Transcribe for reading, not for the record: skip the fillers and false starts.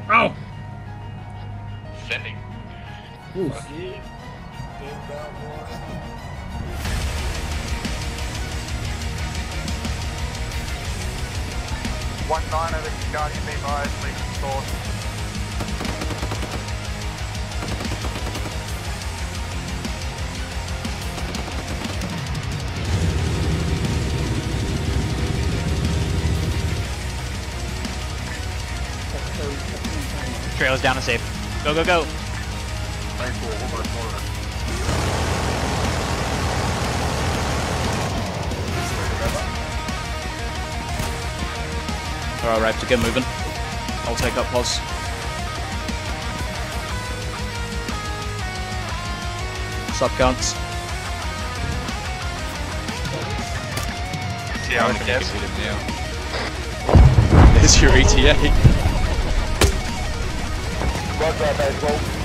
Oh! Sending. Oof. Yeah. Damn down, boy. 1-9 over to Guardian B Myers, leading source. Trailer's down and safe. Go, go, go. Alright, right, to get moving. I'll take up pause. Sub counts. Yeah, I'm gonna guess. There's your ETA. Roger, baseball.